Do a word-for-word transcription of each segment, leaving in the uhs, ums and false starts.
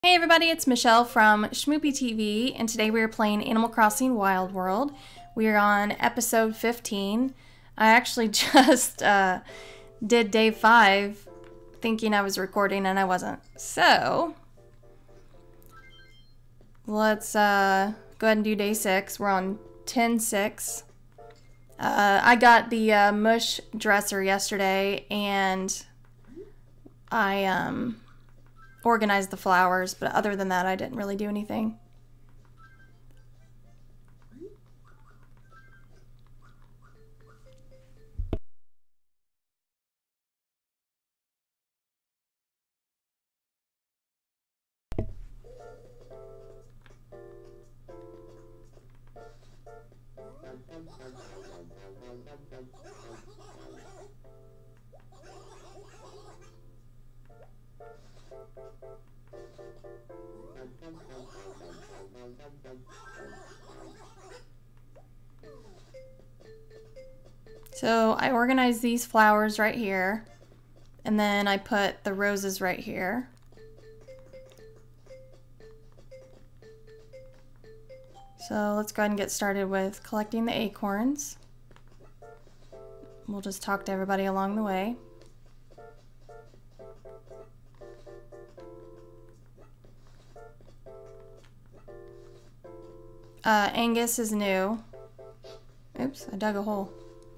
Hey everybody, it's Michelle from Schmoopy T V, and today we are playing Animal Crossing Wild World. We are on episode fifteen. I actually just uh, did day five thinking I was recording and I wasn't. So, let's uh, go ahead and do day six. We're on ten six. Uh, I got the uh, mush dresser yesterday and I um, organized the flowers, but other than that I didn't really do anything. So I organized these flowers right here, and then I put the roses right here. So let's go ahead and get started with collecting the acorns. We'll just talk to everybody along the way. Uh, Angus is new. Oops, I dug a hole.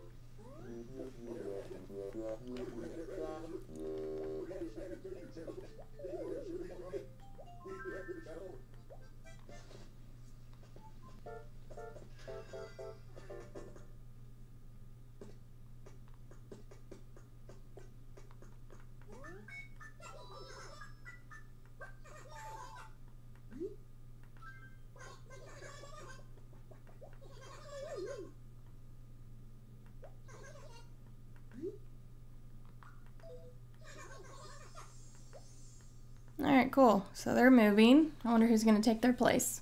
Alright, cool. So they're moving. I wonder who's going to take their place.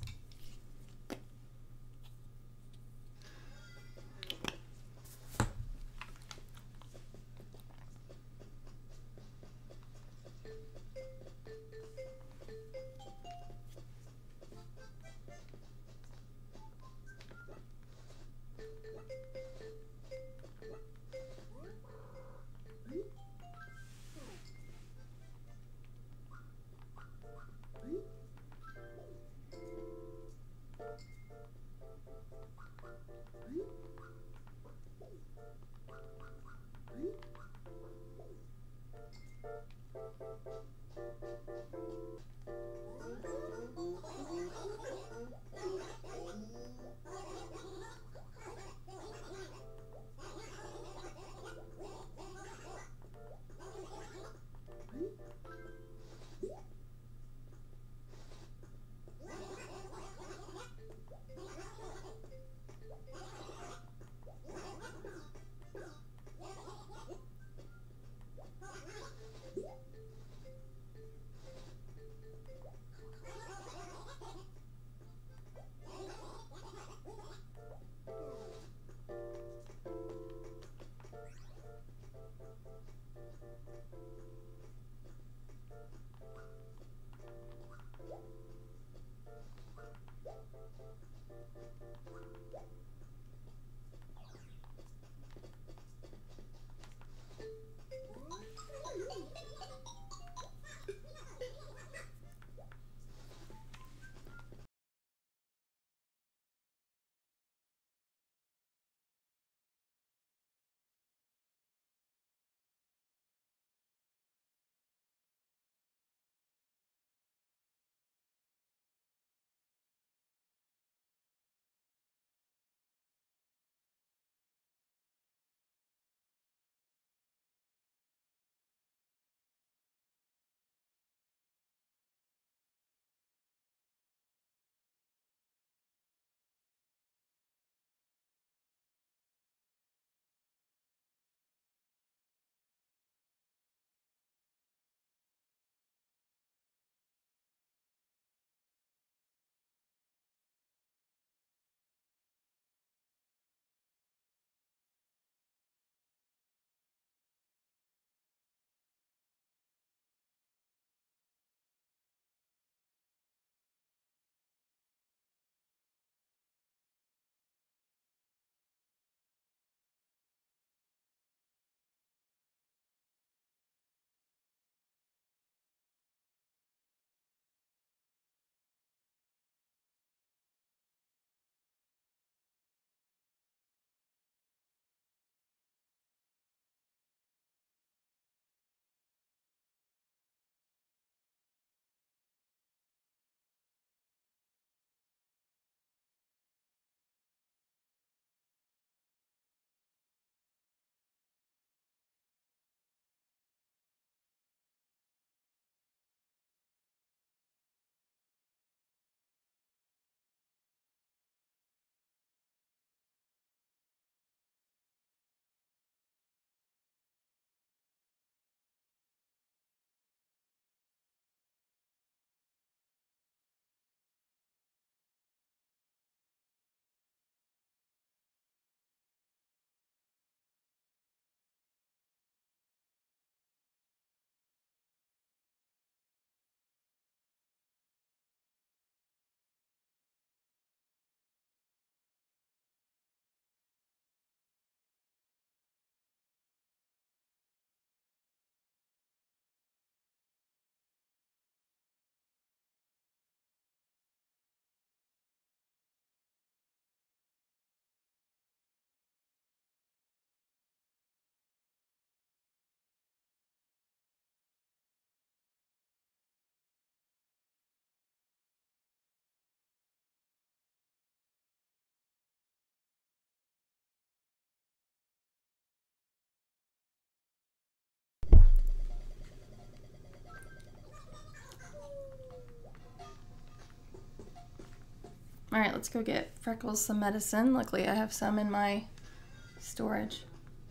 Alright, let's go get Freckles some medicine. Luckily I have some in my storage.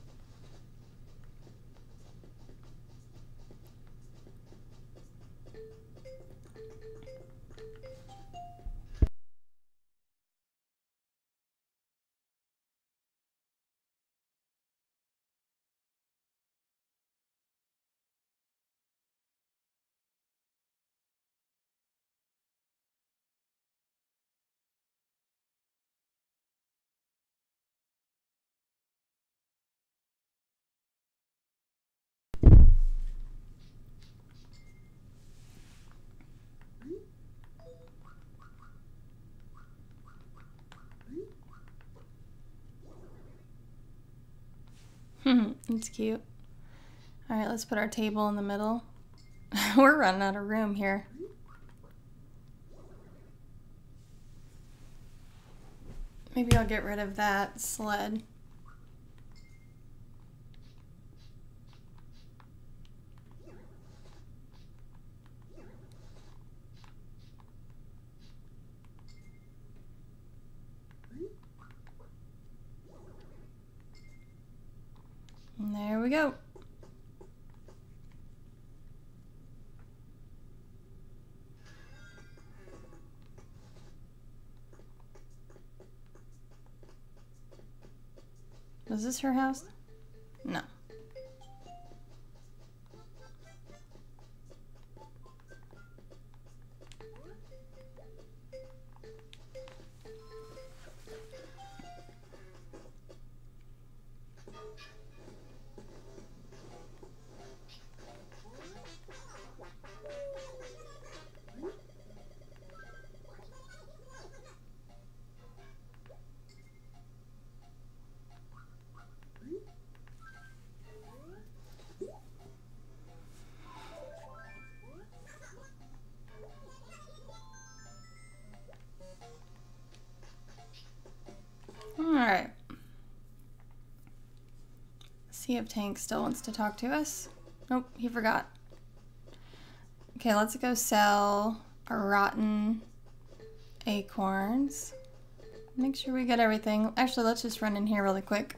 It's cute. Alright, let's put our table in the middle. We're running out of room here. Maybe I'll get rid of that sled. And there we go. Was this her house? No. Alright. See if Tank still wants to talk to us. Nope, he forgot. Okay, let's go sell our rotten acorns. Make sure we get everything. Actually, let's just run in here really quick.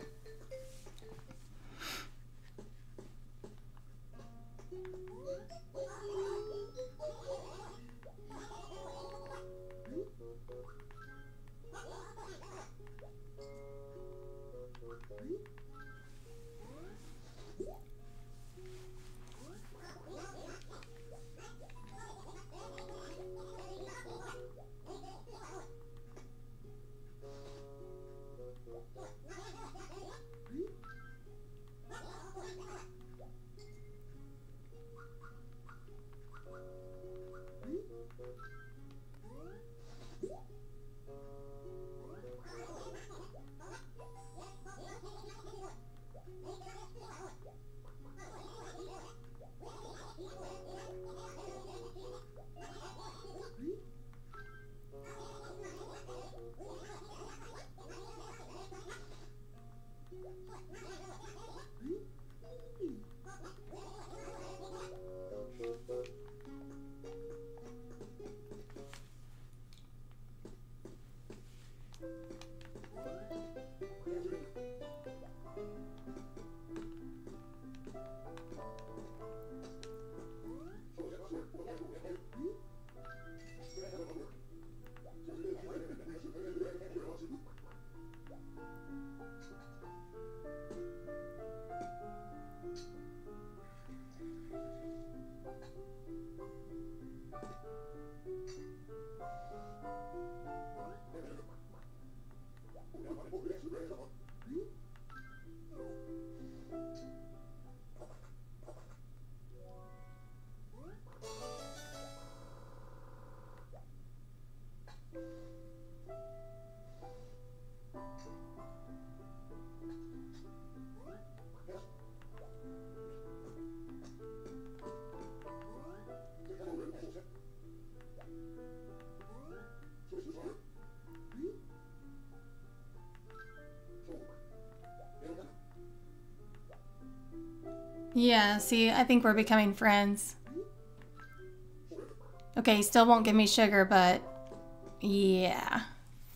Yeah, see, I think we're becoming friends. Okay, he still won't give me sugar, but yeah,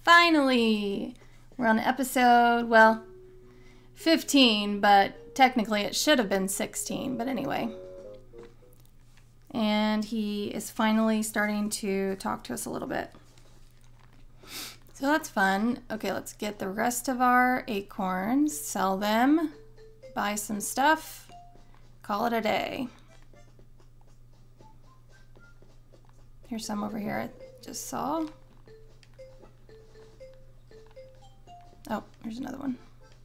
Finally! We're on episode, well, fifteen, but technically it should have been sixteen, but anyway. And he is finally starting to talk to us a little bit. So that's fun. Okay, let's get the rest of our acorns, sell them, buy some stuff, call it a day. Here's some over here I just saw. Oh, here's another one.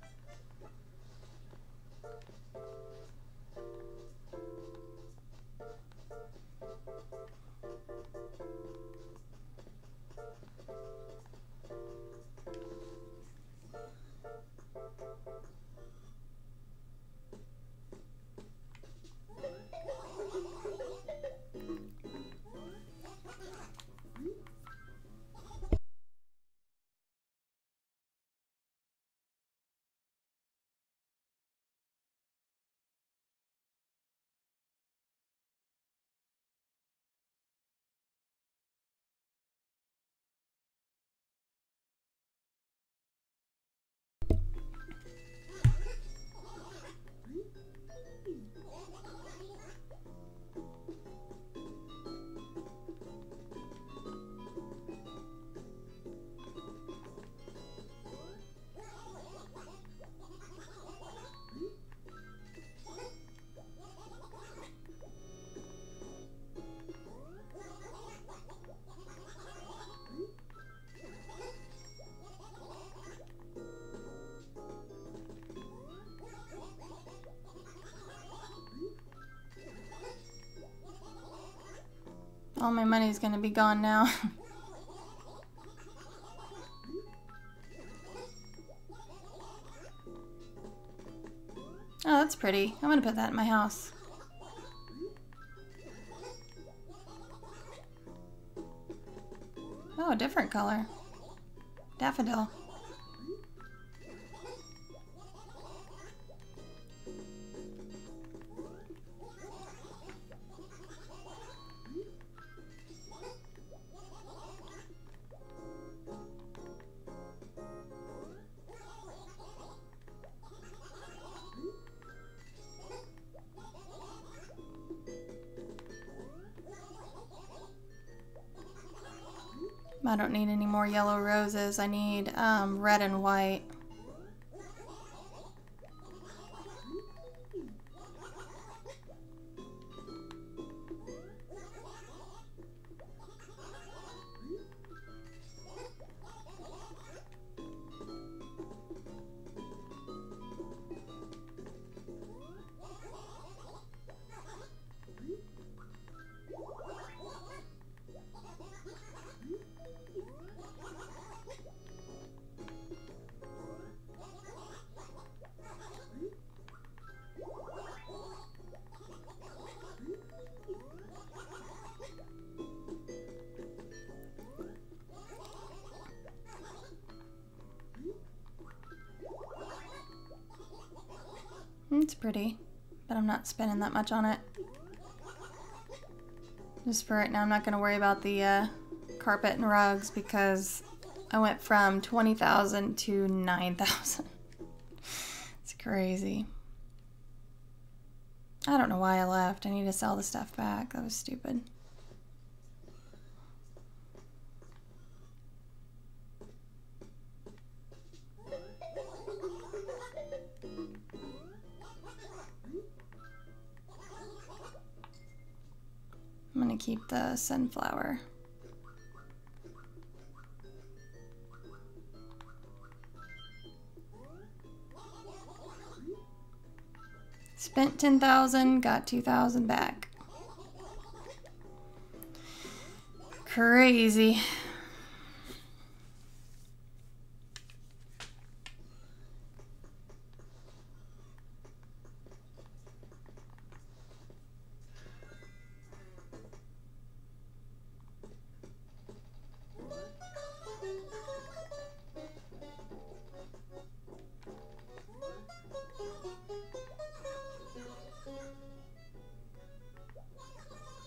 All my money's gonna be gone now. Oh, that's pretty. I'm gonna put that in my house. Oh, a different color. Daffodil. I don't need any more yellow roses. I need um, red and white. It's pretty, but I'm not spending that much on it. Just for right now, I'm not going to worry about the uh, carpet and rugs because I went from twenty thousand to nine thousand. It's crazy. I don't know why I left. I need to sell the stuff back. That was stupid. I'm gonna keep the sunflower. Spent ten thousand, got two thousand back. Crazy.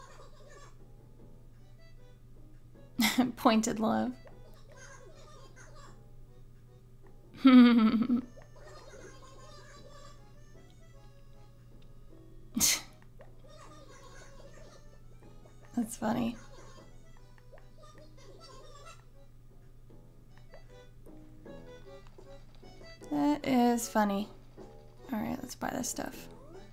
Pointed love. That's funny. That is funny. Alright, let's buy this stuff.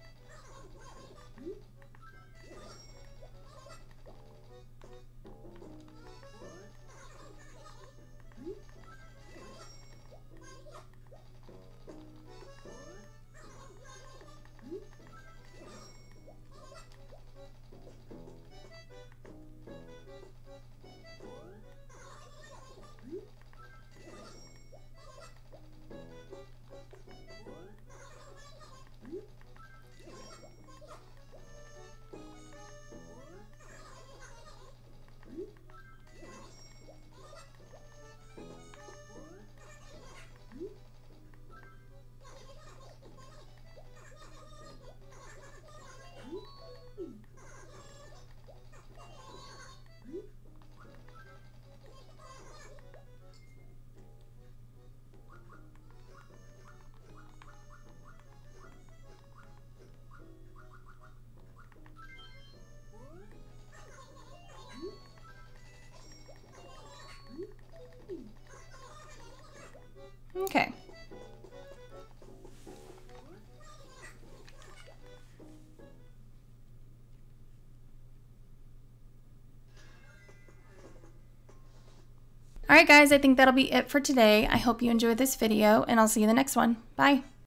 Okay. Alright guys, I think that'll be it for today. I hope you enjoyed this video, and I'll see you in the next one. Bye!